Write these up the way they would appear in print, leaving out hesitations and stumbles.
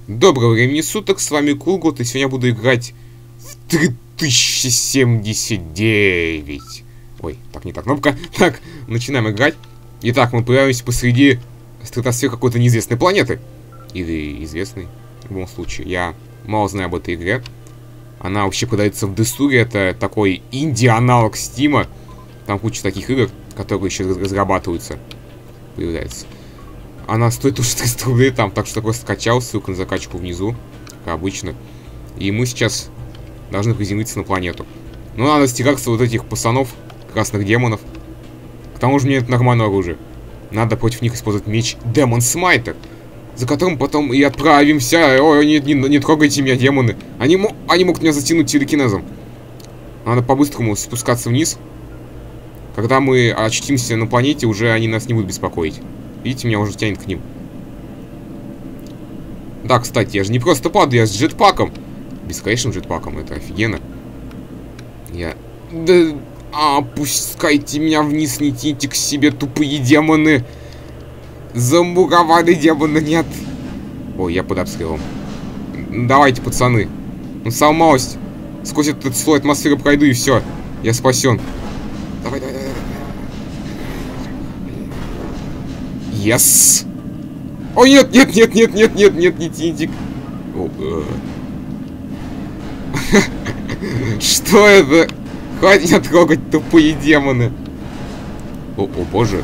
Доброго времени суток, с вами Кулгот, и сегодня я буду играть в 3079. Ой, так, не та кнопка. Так, начинаем играть. Итак, мы появляемся посреди стратосферы какой-то неизвестной планеты. Или известной, в любом случае. Я мало знаю об этой игре. Она вообще продается в Десуре, это такой инди-аналог Стима. Там куча таких игр, которые еще разрабатываются. Появляется. Она стоит уже 300 рублей там, так что просто скачал, ссылка на закачку внизу, как обычно. И мы сейчас должны приземлиться на планету. Но надо стягаться вот этих пацанов, красных демонов. К тому же мне это нормальное оружие. Надо против них использовать меч Демон Смайтер, за которым потом и отправимся. Ой, не трогайте меня, демоны. Они могут меня затянуть телекинезом. Надо по-быстрому спускаться вниз. Когда мы очутимся на планете, уже они нас не будут беспокоить. Видите, меня уже тянет к ним. Да, кстати, я же не просто падаю, я с джетпаком. Бесконечным джетпаком, это офигенно. Да, опускайте меня вниз, не тяните к себе, тупые демоны. Замуровали демоны, нет. Ой, я под обстрелом. Давайте, пацаны. Ну, самая малость. Сквозь этот слой атмосферы пройду, и все. Я спасен. Давай. Yes! О, нет, не тинтик. Что это? Хватит меня трогать, тупые демоны. О боже.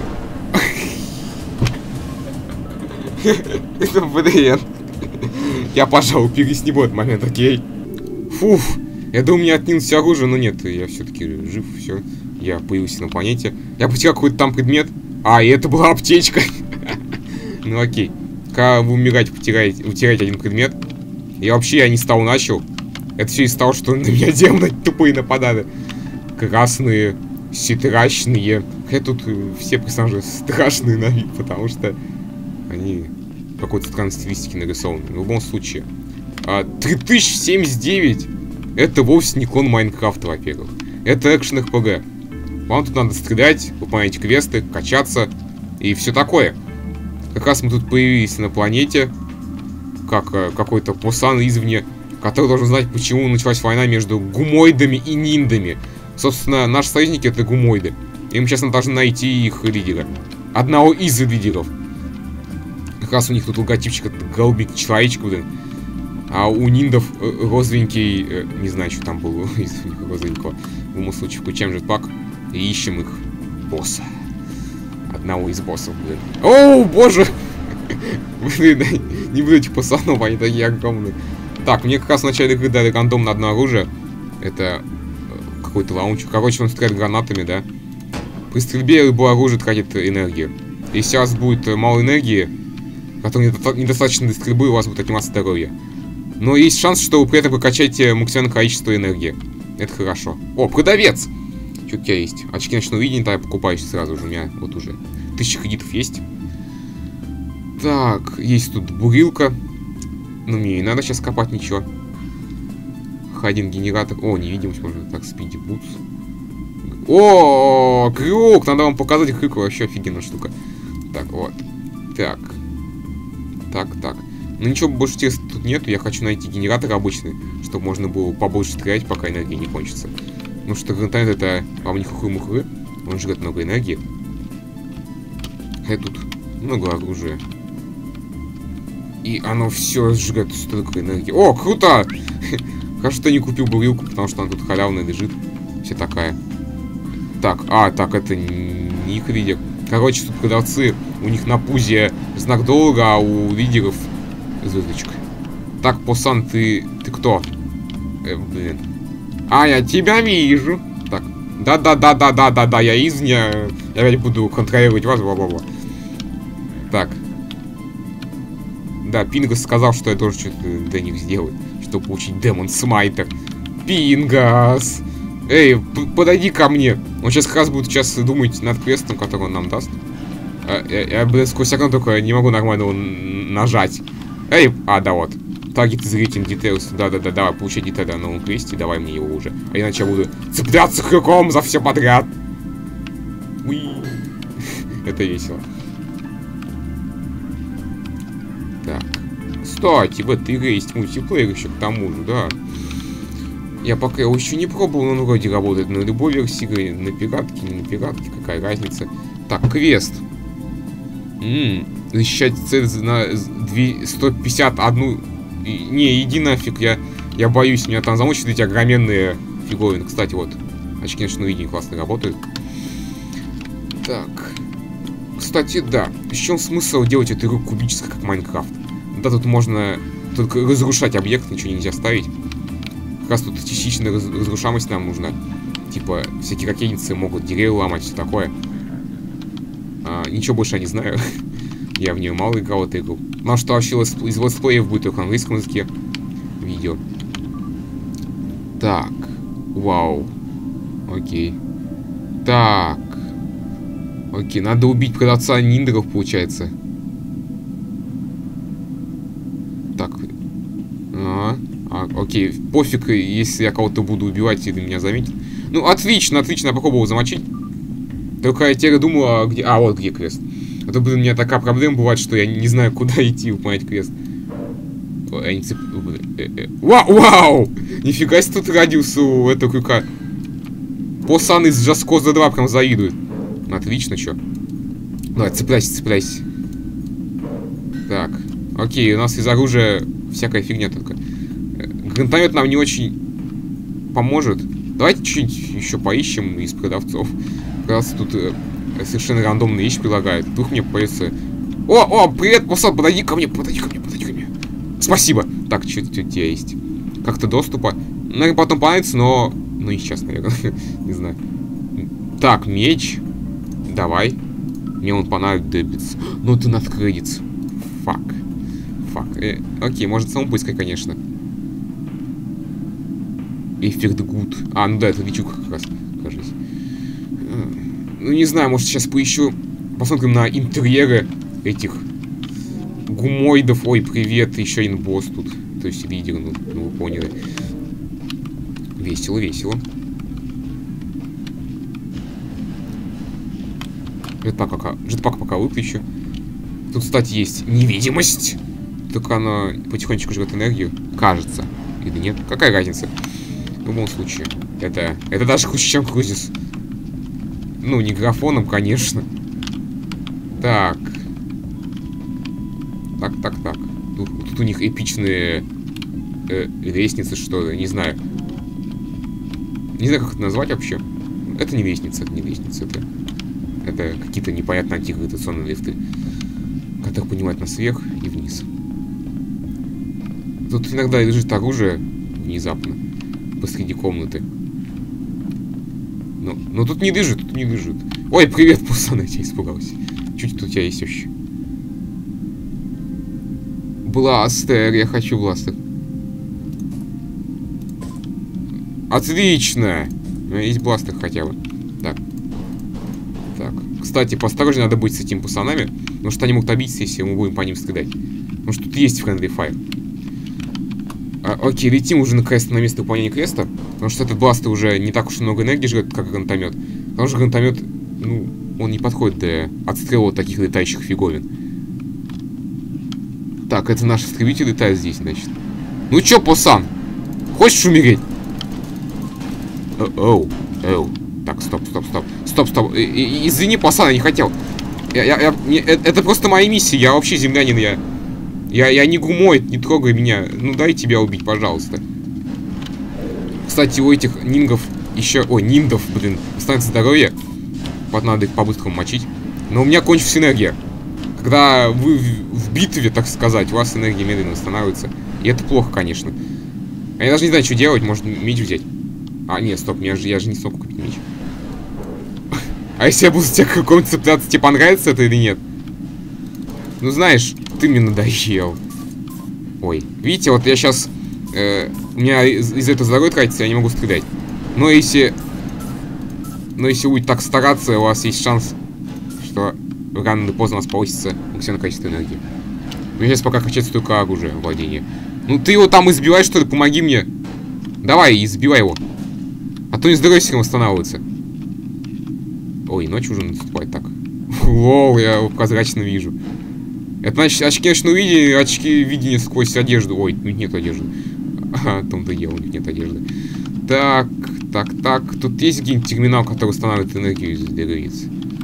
Это блин. Я, пожалуй, пересниму этот момент, окей? Фуф. Я думал, мне отнял все оружие, но нет, я все-таки жив, все. Я появился на планете. Я потерял какой-то там предмет. И это была аптечка. Ну окей. Когда вы умираете, утеряете один предмет. Я вообще не с того начал. Это все из-за того, что на меня демоны тупые нападали. Красные, страшные. Хотя тут все персонажи страшные на вид, потому что они какой-то странной стилистики нарисованы. В любом случае. 3079 это вовсе не клон Майнкрафта, во-первых. Это экшен-РПГ. Вам тут надо стрелять, выполнять квесты, качаться и все такое. Как раз мы тут появились на планете, как какой-то пусан извне, который должен знать, почему началась война между гумоидами и ниндами. Собственно, наши союзники это гумоиды. И мы сейчас должны найти их лидера. Одного из лидеров. Как раз у них тут логотипчик, это голубенький человечек, блин. А у ниндов розовенький, не знаю, что там было из них розовенького. В любом случае, включаем джетпак и ищем их босса. Одного из боссов, блин. О, боже! Блин, не буду этих пацанов, они такие огромные. Так, мне как раз в начале игры дали рандом на одно оружие. Это какой-то лаунчер. Короче, он стреляет гранатами, да? При стрельбе любое оружие тратит энергию. Если у вас будет мало энергии, которой недостаточно для стрельбы, у вас будет отниматься здоровье. Но есть шанс, что вы при этом прокачаете максимальное количество энергии. Это хорошо. О, продавец! Что у тебя есть? Очки ночного видения, да, я покупаюсь сразу же. У меня вот уже 1000 кредитов есть. Так, есть тут бурилка. Но мне не надо сейчас копать ничего. Один генератор. О, невидимость можно. Так, спиди бутс. О, крюк! Надо вам показать крюк. Вообще офигенная штука. Так, вот. Так. Ну ничего больше интересного тут нет. Я хочу найти генератор обычный, чтобы можно было побольше стрелять, пока энергия не кончится. Потому что гранатомет это вам не хухры-мухры. Он жрет много энергии. Тут много оружия. И оно все жрет столько энергии. О, круто! Хорошо, что я не купил бурилку, потому что она тут халявная лежит. Вся такая. Так, так, это не их лидер. Короче, тут продавцы, у них на пузе знак доллара, а у лидеров звездочка. Так, пацан, ты кто? Блин. Я тебя вижу. Так. Да, я извне. Я опять буду контролировать вас, бла-бла-бла. Так. Да, Пингас сказал, что я тоже что-то для них сделаю, чтобы получить Демон Смайтер. Пингас! Эй, подойди ко мне. Он сейчас как раз будет думать над квестом, который он нам даст. Я, блин, сквозь окно только не могу нормально его нажать. Эй, да вот. Target is written details. Да, давай, получай детали на новом квесте, давай мне его уже. А иначе я буду цепляться крюком за все подряд. Уи. Это весело. Так, Кстати, в этой игре есть мультиплеер еще к тому же, да. Я пока его еще не пробовал, но он вроде работает на любой версии игры. На пиратке, не на пиратке, какая разница. Так, квест. Защищать цель на 151... Не, иди нафиг, я боюсь, меня там замучат эти огроменные фиговины. Кстати, вот, очки, конечно, видение классно работают. Так. Кстати, да. В чем смысл делать эту игру кубической, как Майнкрафт? Да, тут можно только разрушать объект, ничего нельзя ставить. Как раз тут частичная разрушаемость нам нужна. Типа, всякие ракетницы могут деревья ломать, все такое. Ничего больше я не знаю. Я в нее мало играл, эту игру. Ну, что вообще из летсплеев будет только на английском языке видео. Так. Вау. Окей. Так. Окей, надо убить продавца ниндеров, получается. Так. Окей, пофиг, если я кого-то буду убивать, и ты меня заметит. Ну, отлично, отлично, я попробовал замочить. Только я теперь думал, где... вот где квест. А то, блин, у меня такая проблема бывает, что я не знаю, куда идти выполнять квест. Я не Вау! Нифига себе тут радиус у этого крюка. Пацан из Just Cause 2 прям завидует. Отлично, чё. Давай, цепляйся, цепляйся. Так. Окей, у нас из оружия всякая фигня только. Гранатомет нам не очень поможет. Давайте что-нибудь еще поищем из продавцов. Как раз тут совершенно рандомные вещи предлагают. Вдруг мне появится... О, привет, пацан, подойди ко мне, подойди ко мне, подойди ко мне. Спасибо. Так, что у тебя есть? Как-то доступа. Наверное, потом понравится, но... Ну, не сейчас, наверное. Не знаю. Так, меч. Давай. Мне он понадобится. Ну, ты над кредитс. Фак. Окей, может самому поискать, конечно. Эффект гуд. Ну да, это лечуга как раз, кажется. Ну, не знаю, может сейчас поищу. Посмотрим на интерьеры этих гумоидов. Ой, привет, еще один босс тут. То есть лидер, ну вы поняли. Весело, весело. Жетпак пока выключу. Тут, кстати, есть невидимость. Только она потихонечку жрет энергию. Кажется. Или нет? Какая разница? В любом случае. Это даже круче, чем крузис. Ну, не графоном, конечно. Так. Так. Тут у них эпичные лестницы, что ли. Не знаю. Не знаю, как это назвать вообще. Это не лестница, это какие-то непонятные антигравитационные лифты, которые поднимают нас вверх и вниз. Тут иногда лежит оружие внезапно посреди комнаты. Но тут не лежит, Ой, привет, пацан, я тебя испугался. Чуть тут у тебя есть вообще. Бластер, я хочу бластер. Отлично! У меня есть бластер хотя бы. Так. Кстати, поосторожнее надо быть с этими пацанами, потому что они могут обидеться, если мы будем по ним стрелять. Потому что тут есть friendly fire. Окей, летим уже наконец-то на место выполнения квеста, потому что этот бластер уже не так уж много энергии жрет, как гранатомет. Потому что гранатомет, ну, он не подходит для отстрела таких летающих фиговин. Так, это наш истребитель летает здесь, значит. Ну чё, пацан? Хочешь умереть? Оу. Так, стоп. Извини, пацан, я не хотел. Это просто моя миссия, я вообще землянин, я не гумоид, не трогай меня. Ну дай тебя убить, пожалуйста. Кстати, у этих нингов еще... Ой, ниндов, блин, останется здоровье. Надо их по-быстрому мочить. Но у меня кончилась энергия. Когда вы в битве, так сказать, у вас энергия медленно восстанавливается. И это плохо, конечно. А я даже не знаю, что делать, может меч взять. Нет, стоп, я же не смог купить меч. А если я буду с тебя каком-то цепляться, тебе понравится это или нет? Ну, знаешь, ты мне надоел. Ой, видите, вот я сейчас... у меня из-за этого здоровье тратится, я не могу стрелять. Но если будет так стараться, у вас есть шанс, что рано или поздно у вас получится максимальное количество энергии. У меня сейчас пока качается только оружие владения. Ну, ты его там избиваешь, что ли? Помоги мне. Давай, избивай его. А то не здоровье все равно восстанавливается. Ой, ночь уже наступает так. Лол, я его прозрачно вижу. Это значит очки ночного видения, очки видения сквозь одежду. Ой, нет одежды. Ага, в том-то дело, у них нет одежды. Так. Тут есть где-нибудь терминал, который устанавливает энергию из деревиц?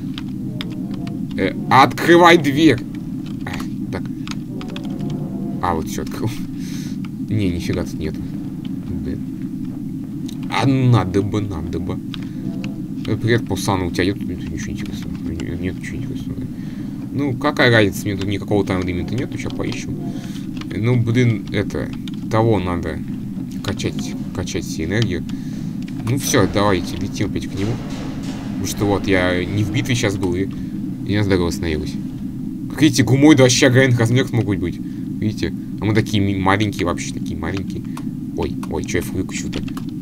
Открывай дверь! Так. Вот все открыл. Не, нифига тут нету. Блин. Надо бы. Привет, Пулсан, у тебя нет ничего интересного? Нет ничего интересного. Ну, какая разница, мне тут никакого тайм-лимита нету, сейчас поищем. Ну, блин, того надо качать себе энергию. Ну все, давайте, летим опять к нему. Потому что вот, я не в битве сейчас был, и я здорово остановилась. Как видите, гумоиды вообще огромных размеров могут быть. Видите? А мы такие маленькие, вообще такие маленькие. Ой, что я выключу-то?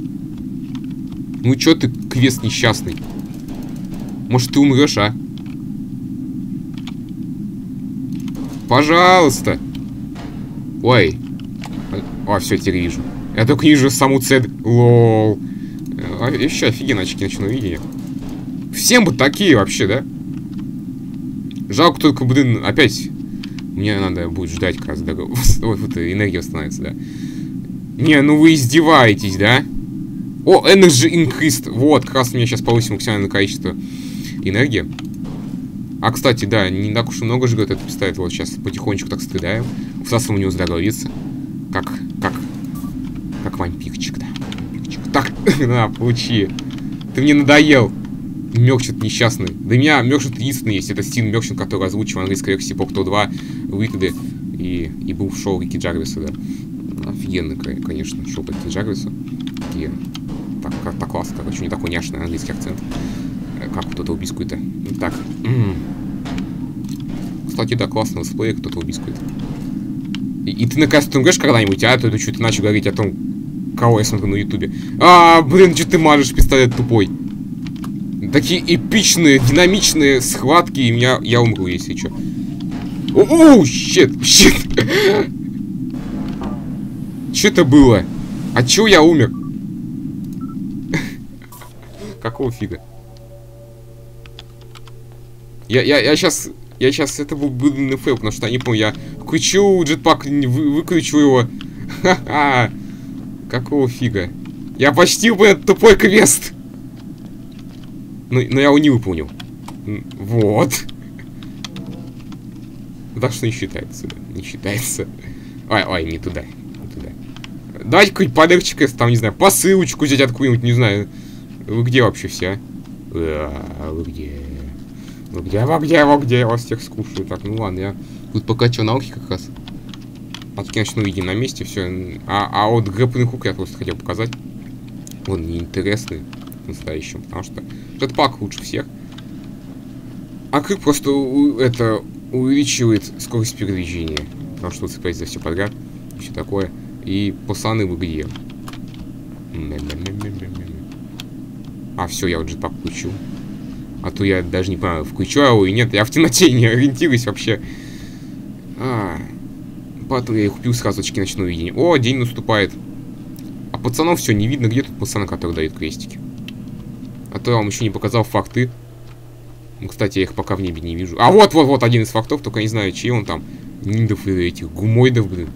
Ну чё ты, квест несчастный? Может, ты умрешь, а? Пожалуйста. Ой. Все, теперь вижу. Я только вижу саму цель. Лол. Вообще офигенно очки ночного видения. Всем бы такие вообще, да? Жалко только, блин, опять. Мне надо будет ждать, как раз вот энергия восстановится, да? Не, ну вы издеваетесь, да? О, Energy Increased. Вот, как раз у меня сейчас повысим максимальное количество энергии. А, кстати, да, не так уж и много жгет этот пистолет. Вот сейчас потихонечку так стреляем. Всасываем у него здоровится. Как вампирчик, да. Так, на, получи. Ты мне надоел. Мёрчет несчастный. Для меня Мёрчет единственный есть. Это Стив Мёрчет, который озвучил в английской версии Portal 2 выходы и был в шоу Рики Джарвиса, да. Офигенно, конечно, шоу Рики Джарвиса. И так классно, короче, не такой няшный английский акцент. Как у Total Biscuit. Так. Кстати, да, классный летсплей Total Biscuit. И ты наконец-то думаешь когда-нибудь, а? То что ты начал говорить о том, кого я смотрю на ютубе. Блин, что ты мажешь, пистолет тупой. Такие эпичные, динамичные схватки, и я умру, если что. Щит. Что это было? От чего я умер? Какого фига? Я сейчас это буду на фейл, потому что я не помню, я включу джетпак, выключу его. Ха-ха. Какого фига? Я почти бы этот тупой квест. Но я его не выполнил. Вот. Так что не считается, да. Не считается. Ой, не туда. Давайте какой-нибудь подарочек, там, не знаю, посылочку взять откуда-нибудь, не знаю. Вы где вообще все? Вы где? Вы где? Я вас всех скушаю. Так, ну ладно, я тут покачал науки как раз. Очки ночного видения на месте, все. А вот грэпплинг хук я просто хотел показать. Он неинтересный настоящим, потому что этот пак лучше всех. А крюк просто увеличивает скорость передвижения. Потому что цепляется за все подряд. И все такое. И пацаны вы где? Все, я вот джетпак включу. А то я даже не понимаю, включу его и нет. Я в темноте не ориентируюсь вообще. Поэтому я и купил сразу очки ночного видения. О, день наступает. А пацанов все не видно. Где тут пацаны, которые дают крестики? А то я вам еще не показал факты. Ну, кстати, я их пока в небе не вижу. Вот один из фактов. Только не знаю, чей он там. Ниндов или этих гумоидов, блин.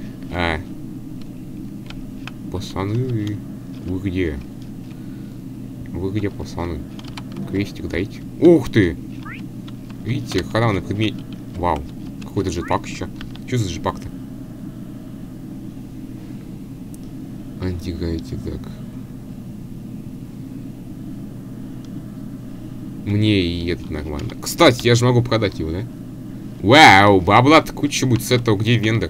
Пацаны, вы где? Вы где, пацаны? Крестик дайте. Ух ты! Видите, харавный предмет. Вау. Какой-то джетпак еще. Что за джетпак-то? Антигайте, так. Мне и этот нормально. Кстати, я же могу продать его, да? Вау, бабла-то куча будет с этого, где вендор?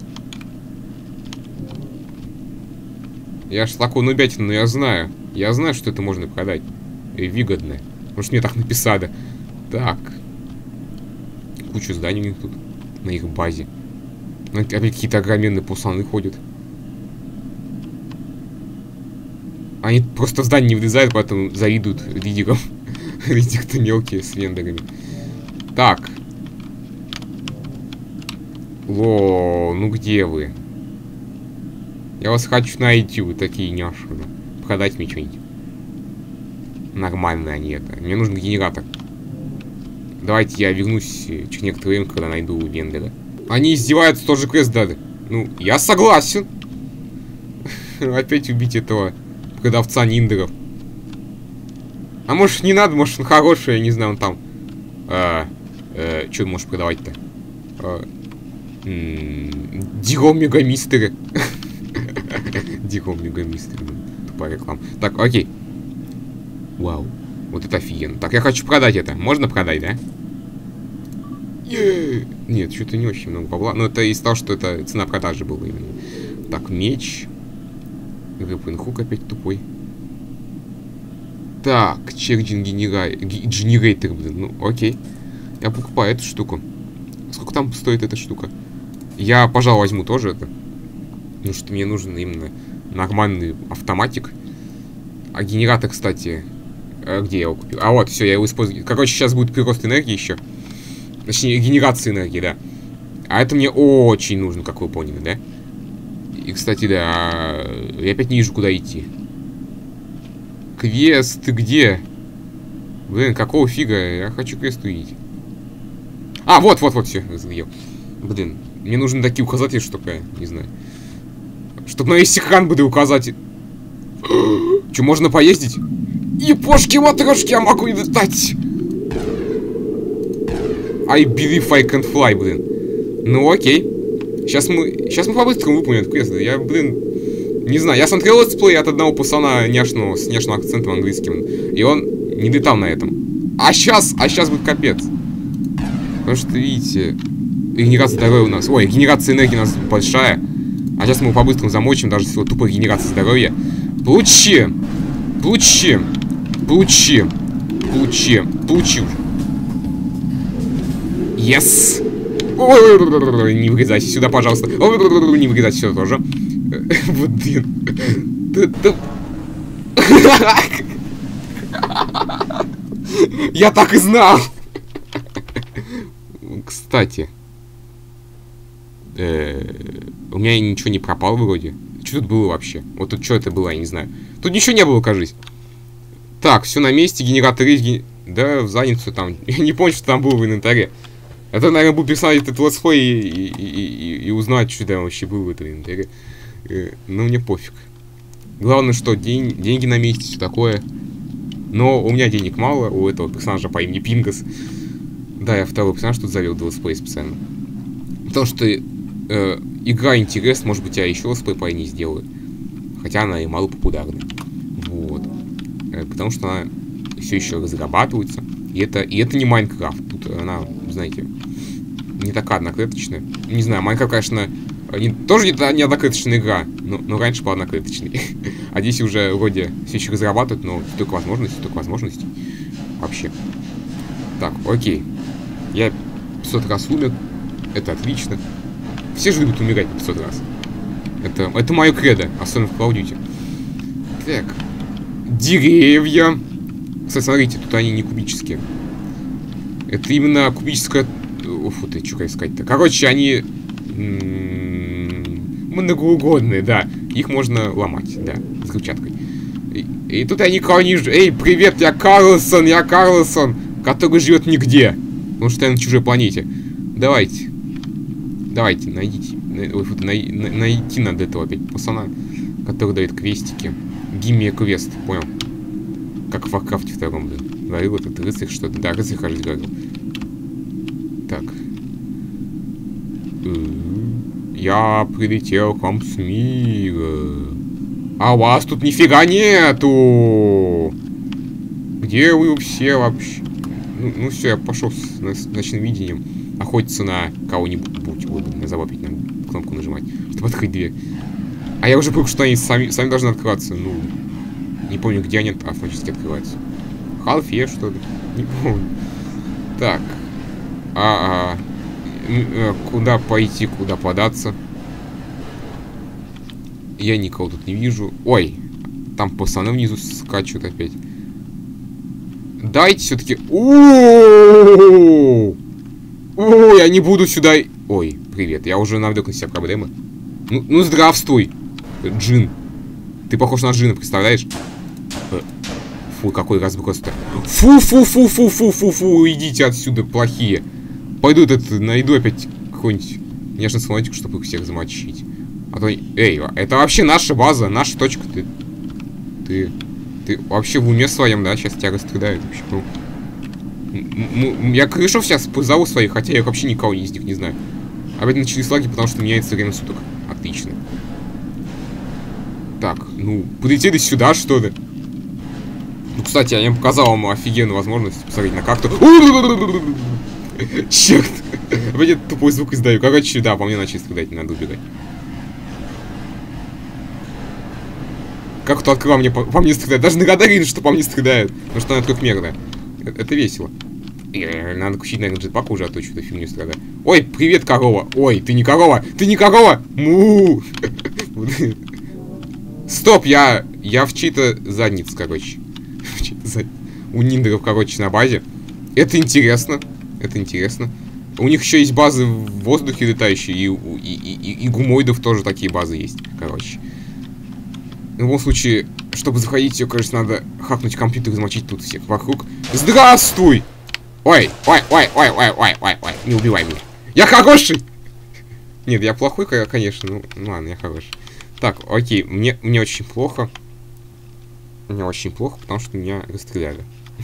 Я ж такой нубятин, но я знаю. Я знаю, что это можно продать. И выгодно. Потому что мне так написали. Так. Куча зданий у них тут. На их базе. Опять какие-то огроменные пацаны ходят. Они просто в здание не влезают, поэтому завидуют лидерам. Лидеры-то мелкие с вендорами. Так. Ну где вы? Я вас хочу найти, вы такие няшины. Продать мне что-нибудь. Нормальные они это. Мне нужен генератор. Давайте я вернусь через некоторое время, когда найду вендора. Они издеваются, тоже квест дали. Ну, я согласен. Опять убить этого продавца ниндеров. А может не надо, может он хороший, я не знаю, он там. Что можешь продавать-то? Дигом Мегамистеры. Дигом Мегамистеры. Тупая реклама. Так, окей. Вау. Вот это офигенно. Так, я хочу продать это. Можно продать, да? Нет, что-то не очень много бабла. Но это из того, что это цена продажи была именно. Так, меч. Рэпинг-хук опять тупой. Так, черджин генератор, блин. Ну, окей. Я покупаю эту штуку. Сколько там стоит эта штука? Я, пожалуй, возьму тоже это. Потому что мне нужен именно нормальный автоматик. А генератор, кстати... где я его купил? А вот, все, я его использую. Короче, сейчас будет прирост энергии еще. Точнее, генерация энергии, да. А это мне очень нужно, как вы поняли, да? И, кстати, да, я опять не вижу, куда идти. Квест, ты где? Блин, какого фига? Я хочу квест увидеть. А, вот, все, разглядел. Блин, мне нужны такие указатели, чтобы я, не знаю. Чтобы на весь экран были указатели. Че, можно поездить? Епошки-матрешки, я могу летать! I believe I can fly, блин. Ну окей. Сейчас мы по-быстрому выполним этот квест. Я, блин, не знаю. Я смотрел летсплей от одного пацана няшного, с няшным акцентом английским. И он не летал на этом. А сейчас будет капец. Потому что, видите, генерация здоровья у нас. Ой, генерация энергии у нас большая. А сейчас мы его по-быстрому замочим, даже с его тупой генерацией здоровья. Получи! Yes! Ой, не вырезайся сюда, пожалуйста. Ой, не вырезайся сюда тоже. Вот, блин. Я так и знал! Кстати. У меня ничего не пропало вроде. Что тут было вообще? Вот тут что это было, я не знаю. Тут ничего не было, кажись. Так, все на месте, генератор есть. Да, занят все там. Я не помню, что там было в инвентаре. Это, наверное, буду пересмотреть этот летсплей и узнать, что там вообще было в этом инвентаре. Ну, мне пофиг. Главное, что деньги на месте, все такое. Но у меня денег мало, у этого персонажа по имени Пингас. Да, я второй персонаж тут завел до летсплея специально. Потому что игра интересна, может быть, я еще летсплей по ней сделаю. Хотя она и мало популярна. Вот. Потому что она все еще разрабатывается. И это не Майнкрафт. Тут она, знаете, не такая одноклеточная. Не знаю, Майнкрафт, конечно, тоже не одноклеточная игра, но раньше была одноклеточной. А здесь уже вроде все еще разрабатывают, но столько возможностей. Вообще. Так, окей. Я 500 раз умер. Это отлично. Все же любят умирать по 500 раз. Это мое кредо, особенно в Call of Duty. Так. Деревья. Кстати, смотрите, тут они не кубические. Это именно кубическая... Фу, ты что искать-то? Короче, они... многоугодные, да. Их можно ломать, да, взрывчаткой. И тут я никого не вижу. Эй, привет, я Карлсон, который живет нигде. Потому что я на чужой планете. Давайте, найдите. Найти надо этого опять пацана, который дает квестики. Гимми квест, понял? Как в Варкрафте втором, блин. Говорил этот рыцарь что-то. Да, рыцарь, кажется, говорил. Так. Я прилетел к вам с мира. А у вас тут нифига нету. Где вы все вообще? Ну все, я пошел с ночным видением охотиться на кого-нибудь. Вот, я забыл опять на кнопку нажимать, чтобы открыть дверь. А я уже привык, что они сами должны открываться. Ну, не помню, где они автоматически открываются. Халфе, что ли? Не помню. Так. Куда пойти, куда податься? Я никого тут не вижу. Ой, там пацаны внизу скачут опять. Дайте все-таки. Ой, я не буду сюда. Ой, привет. Я уже навлек на себя проблемы. Ну здравствуй, Джин. Ты похож на Джина, представляешь? Фу, какой разброс-то. Фу, идите отсюда, плохие. Пойду найду опять какой-нибудь нежный слонотик, чтобы их всех замочить. А то... Эй, это вообще наша база, наша точка. Ты вообще в уме своем, да? Сейчас тебя расстреляют вообще. Ну, я крышев сейчас позову своих, хотя я вообще никого из них не знаю. Опять начались лаги, потому что меняется время суток. Отлично. Так, ну, полетели сюда, что ли? Ну, кстати, я им показал вам офигенную возможность посмотреть на карту. Черт! Опять я тупой звук издаю. Короче, да, по мне начали стрелять, не надо убегать. Как кто открыл мне по мне стреляет? Даже нагадали, что по мне стреляют. Потому что она трехмерная. Это весело. Надо включить, наверное, джетпак уже, а то что-то фигню страдает. Ой, привет, корова. Ой, ты не корова. Ты не корова. Му. Стоп, я в чьи-то задниц, короче. У ниндеров, короче, на базе. Это интересно. Это интересно. У них еще есть базы в воздухе летающие. И гумоидов тоже такие базы есть. Короче. В любом случае, чтобы заходить, ее, конечно, надо хакнуть компьютер и замочить тут всех вокруг. Здравствуй! Ой, ой, ой, ой, ой, ой, ой, ой. Не убивай меня. Я хороший! Нет, я плохой, конечно. Ну ладно, я хороший. Так, окей, мне очень плохо. Мне очень плохо, потому что меня расстреляли.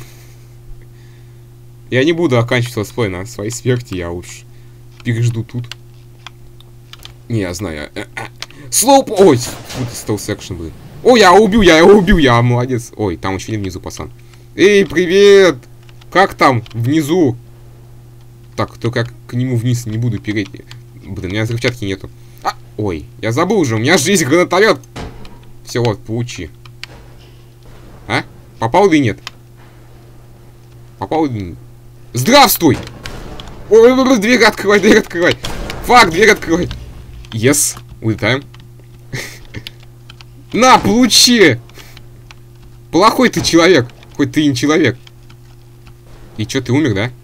Я не буду оканчивать летсплей на своей смерти, я уж пережду тут. Не, я знаю. Слоуп! Ой, стелс экшен, блин. О, я его убил, я молодец. Ой, там еще не внизу, пацан. Эй, привет! Как там? Внизу. Так, только я к нему вниз не буду переть. Блин, у меня взрывчатки нету. Ой, я забыл уже, у меня же есть гранатомет. Все, вот, получи. А? Попал или нет? Попал или нет? Здравствуй! Ой, дверь открывай, дверь открывай. Фак, дверь открывай. Yes, улетаем. На, получи! Плохой ты человек. Хоть ты и не человек. И чё, ты умер, да?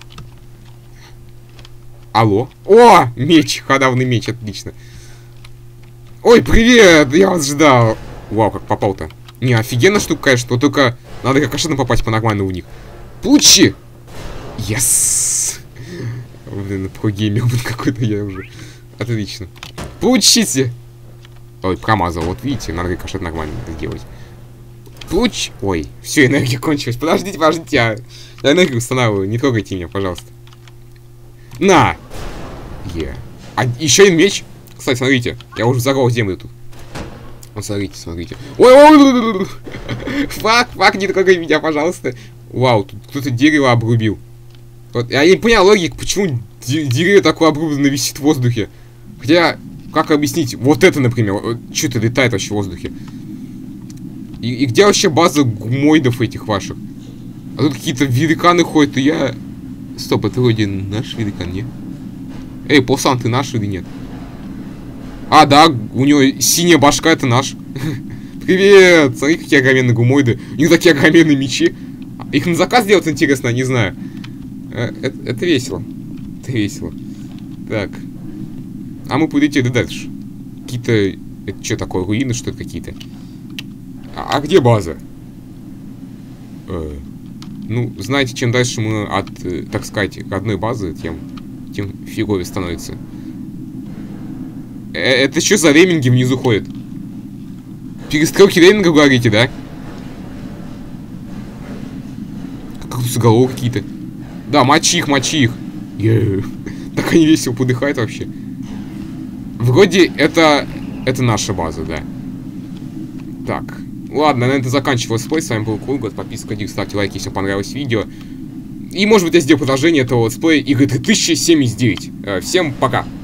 Алло. О, меч, ходавный меч, отлично. Ой, привет, я вас ждал. Вау, как попал-то. Не, офигенная штука, конечно, но только надо как ошибно попасть по-нормальному в них. Получи! Yes! Блин, про-геймер какой-то я уже. Отлично. Получите! Ой, промазал, вот видите, надо как ошибно нормально это сделать. Получи! Ой, все, энергия кончилась. Подождите, я энергию устанавливаю, не трогайте меня, пожалуйста. На! А еще и меч. Кстати, смотрите, я уже взорвал землю тут. Вот, смотрите. Ой, фак, не трогай меня, пожалуйста. Вау, тут кто-то дерево обрубил. Вот, я не понял логику, почему дерево такое обрубленное висит в воздухе. Хотя, как объяснить? Вот это, например, что-то летает вообще в воздухе. И где вообще база гумоидов этих ваших? А тут какие-то великаны ходят, и я... Стоп, это вроде наш великан, не? Эй, Пулсан, ты наш или нет? А, да, у него синяя башка, это наш. Привет! Смотри, какие огроменные гумоиды. У них такие огроменные мечи. Их на заказ делать интересно, не знаю. Это весело. Это весело. Так. А мы полетели дальше. Какие-то... Это что такое? Руины, что это какие-то? А где база? Ну, знаете, чем дальше мы от, так сказать, одной базы, тем фиговее становится. Это что за лемминги внизу ходят? Перестрелки леммингов говорите, да? Как тут заголовки какие-то. Да, мочи их. Так они весело подыхают вообще. Вроде это наша база, да. Так. Ладно, на этом заканчиваю летсплей. С вами был Кулгот. Подписывайтесь, ходите, ставьте лайки, если вам понравилось видео. И, может быть, я сделаю продолжение этого летсплея игры 2079. Всем пока!